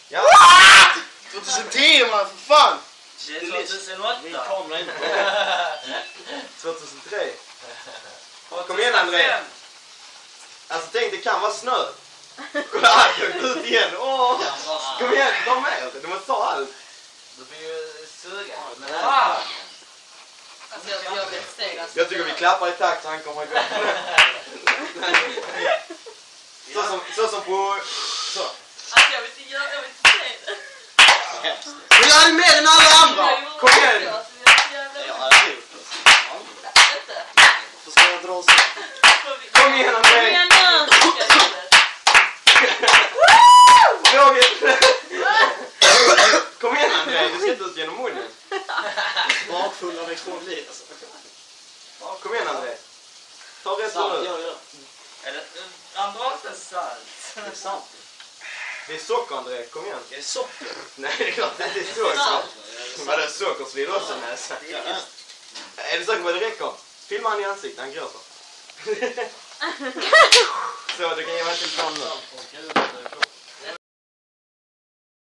Ja. 2010 man, för fan! Det är 2008. Min kamera är inte på. 2003. Kom igen André. Alltså tänk, det kan vara snö. Kolla här, jag går ut igen. Åh! Kom igen, ta med oss. Du måste ta allt. Du får ju suga. Alltså jag vill steg. Alltså, Jag tycker vi klappar i takt så han kommer igång. så som på... Så. Alltså jag vill inte göra, jag vill inte se det. Men jag hade mer än alla andra! Kom igen! Då ska jag dra oss. Kom igen André! Kom igen nu! Kom igen André, du ska inte ut genom munnen. Bakfull av explodliv alltså. Kom igen André. Ta resten nu. Gör. Är det andra inte salt? Det är sant. Det är socker André, kom igen. Det är socker. Nej, det är klart det är socker. Vad är det socker så vill också näsa. Är du säker på att det räcker? Filma han i ansiktet, han gråter. Så, du kan ge mig till plan nu.